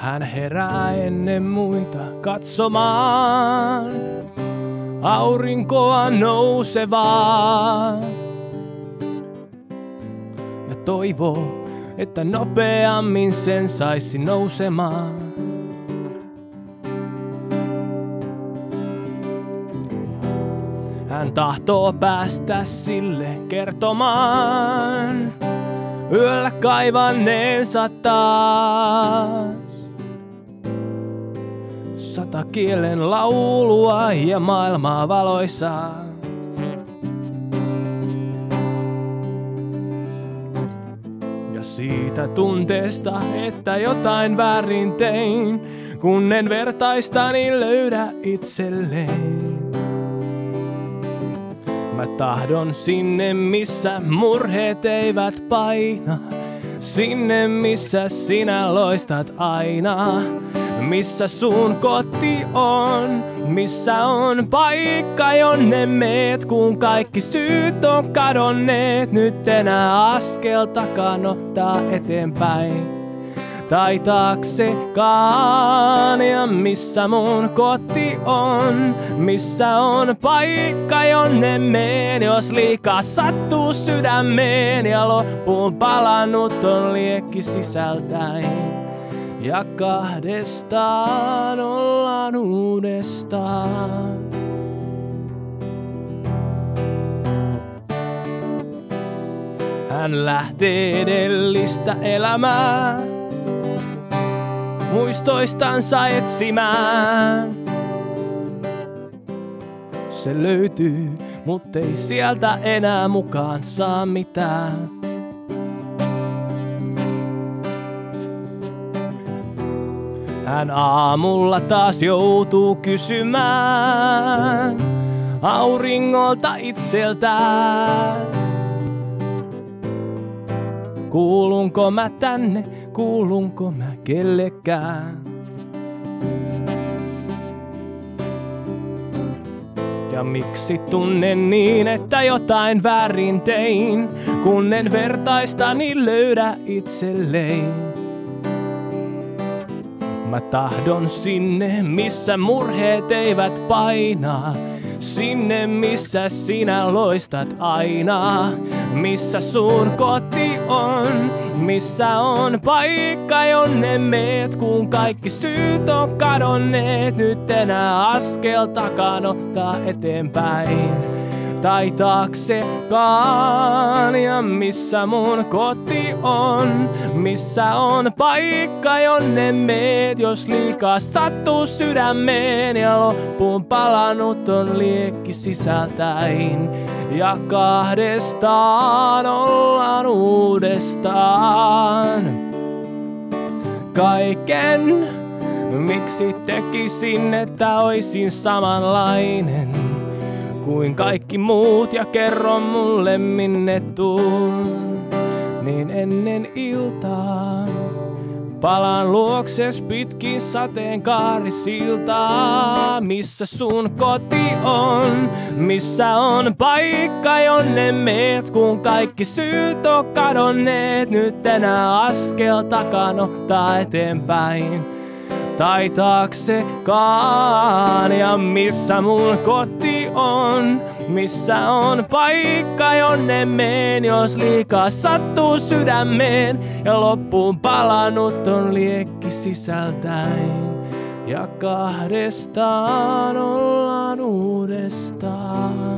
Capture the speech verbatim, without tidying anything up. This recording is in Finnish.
Hän herää ennen muita katsomaan aurinkoa nousevaa ja toivoo, että nopeammin sen saisi nousemaan. Hän tahtoo päästä sille kertomaan yöllä kaivanneensa taas sata kielen laulua ja maailmaa valoisaa. Ja siitä tunteesta, että jotain väärin tein, kun en vertaistani löydä itselleen. Mä tahdon sinne, missä murheet eivät paina, sinne, missä sinä loistat aina, missä sun koti on, missä on paikka, jonne meet, kun kaikki syyt on kadonneet. Nyt enää askel takan ottaa eteenpäin tai taaksekaan, ja missä mun koti on, missä on paikka, jonne meen, jos liikaa sattuu sydämeen ja loppuun palannut on liekki sisältäin. Ja kahdestaan ollaan uudestaan. Hän lähtee edellistä elämää muistoistansa etsimään. Se löytyy, mut ei sieltä enää mukaan saa mitään. Hän aamulla taas joutuu kysymään auringolta itseltään. Kuulunko mä tänne, kuulunko mä kellekään? Ja miksi tunnen niin, että jotain väärin tein, kun en vertaistani löydä itselleen? Mä tahdon sinne, missä murheet eivät paina, sinne, missä sinä loistat aina, missä sun koti on, missä on paikka, jonne meet, kun kaikki syyt on kadonneet. Nyt enää askel takan ottaa eteenpäin tai taaksekaan, ja missä mun koti on, missä on paikka, jonne meet, jos liikaa sattuu sydämeen ja loppuun palannut on liekki sisältäin. Ja kahdestaan ollaan uudestaan. Kaiken, miksi tekisin, että oisin samanlainen kuin kaikki muut, ja kerro mulle minne tuun, niin ennen iltaa palaan luokses pitkin sateenkaarisiltaa. Missä sun koti on, missä on paikka, jonne meet, kun kaikki syyt on kadonneet. Nyt enää askel takan ottaa eteenpäin tai taaksekaan, ja missä mun koti on, missä on paikka, jonne meen, jos liikaa sattuu sydämeen ja loppuun palannut on liekki sisältäin. Ja kahdestaan ollaan uudestaan.